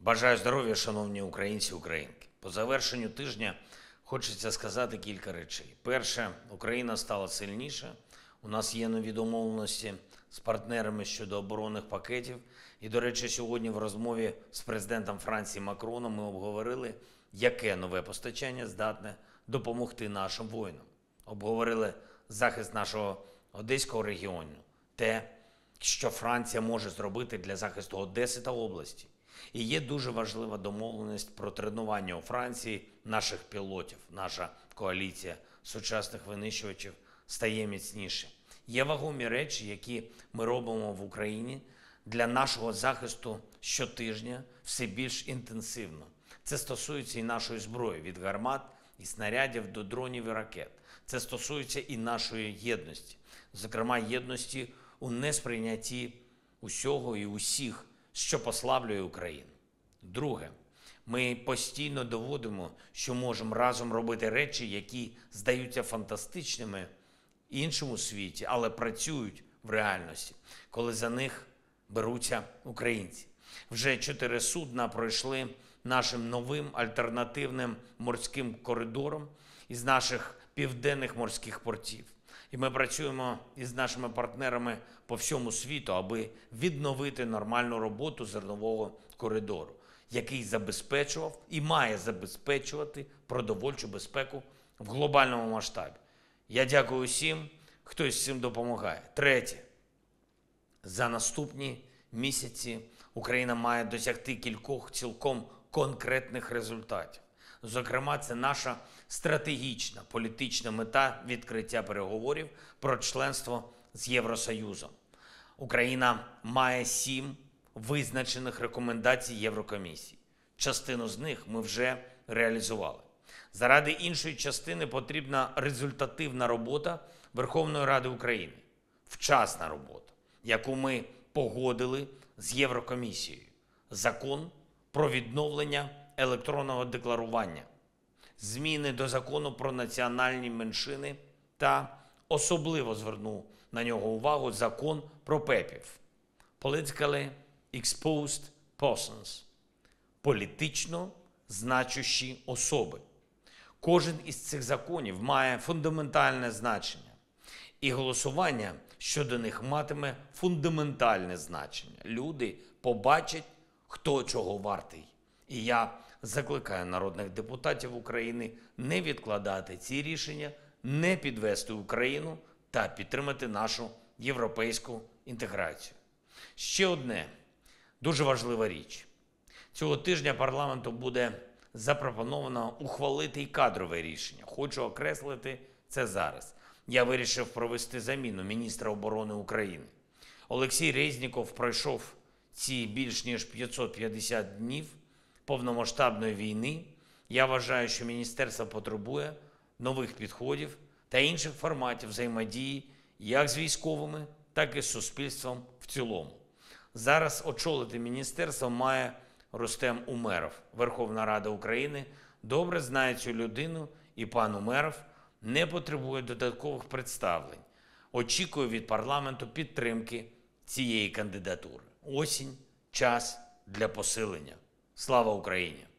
Бажаю здоров'я, шановні українці і українки. По завершенню тижня хочеться сказати кілька речей. Перше, Україна стала сильніше. У нас є нові домовленості з партнерами щодо оборонних пакетів. І, до речі, сьогодні в розмові з президентом Франції Макроном ми обговорили, яке нове постачання здатне допомогти нашим воїнам. Обговорили захист нашого Одеського регіону, те, що Франція може зробити для захисту Одеси та області. І є дуже важлива домовленість про тренування у Франції наших пілотів. Наша коаліція сучасних винищувачів стає міцніше. Є вагомі речі, які ми робимо в Україні для нашого захисту щотижня все більш інтенсивно. Це стосується і нашої зброї, від гармат і снарядів до дронів і ракет. Це стосується і нашої єдності. Зокрема, єдності у несприйнятті усього і усіх, що послаблює Україну. Друге, ми постійно доводимо, що можемо разом робити речі, які здаються фантастичними іншому світі, але працюють в реальності, коли за них беруться українці. Вже 4 судна пройшли нашим новим альтернативним морським коридором із наших південних морських портів. І ми працюємо із нашими партнерами по всьому світу, аби відновити нормальну роботу зернового коридору, який забезпечував і має забезпечувати продовольчу безпеку в глобальному масштабі. Я дякую усім, хто з цим допомагає. Третє. За наступні місяці Україна має досягти кількох цілком конкретних результатів. Зокрема, це наша стратегічна політична мета відкриття переговорів про членство з Євросоюзом. Україна має 7 визначених рекомендацій Єврокомісії. Частину з них ми вже реалізували. Заради іншої частини потрібна результативна робота Верховної Ради України. Вчасна робота, яку ми погодили з Єврокомісією. Закон про відновлення електронного декларування, зміни до Закону про національні меншини та особливо звернув на нього увагу Закон про ПЕПів – Politically Exposed Persons – політично значущі особи. Кожен із цих законів має фундаментальне значення, і голосування щодо них матиме фундаментальне значення. Люди побачать, хто чого вартий. І я закликаю народних депутатів України не відкладати ці рішення, не підвести Україну та підтримати нашу європейську інтеграцію. Ще одне дуже важлива річ. Цього тижня парламенту буде запропоновано ухвалити і кадрове рішення. Хочу окреслити це зараз. Я вирішив провести заміну міністра оборони України. Олексій Резніков пройшов ці більш ніж 550 днів повномасштабної війни. Я вважаю, що міністерство потребує нових підходів та інших форматів взаємодії як з військовими, так і з суспільством в цілому. Зараз очолити міністерство має Рустем Умеров. Верховна Рада України добре знає цю людину, і пан Умеров не потребує додаткових представлень. Очікую від парламенту підтримки цієї кандидатури. Осінь – час для посилення. Слава Україні!